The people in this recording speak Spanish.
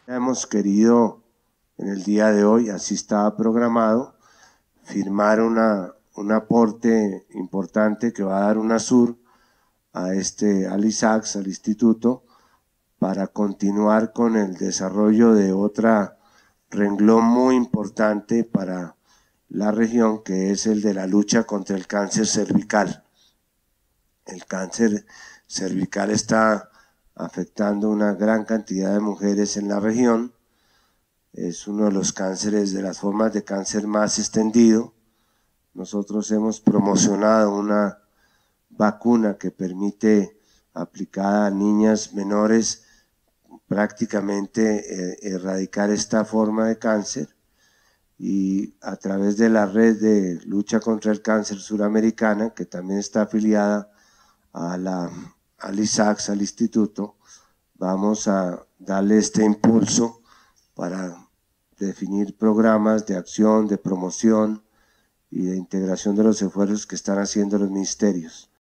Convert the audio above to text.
Hemos querido en el día de hoy, así estaba programado, firmar un aporte importante que va a dar UNASUR al ISACS, al instituto, para continuar con el desarrollo de otra renglón muy importante para la región, que es el de la lucha contra el cáncer cervical. El cáncer cervical está afectando una gran cantidad de mujeres en la región. Es uno de los cánceres, de las formas de cáncer más extendido. Nosotros hemos promocionado una vacuna que permite, aplicada a niñas menores, prácticamente erradicar esta forma de cáncer, y a través de la red de lucha contra el cáncer suramericana, que también está afiliada al ISACS, al instituto, vamos a darle este impulso para definir programas de acción, de promoción y de integración de los esfuerzos que están haciendo los ministerios.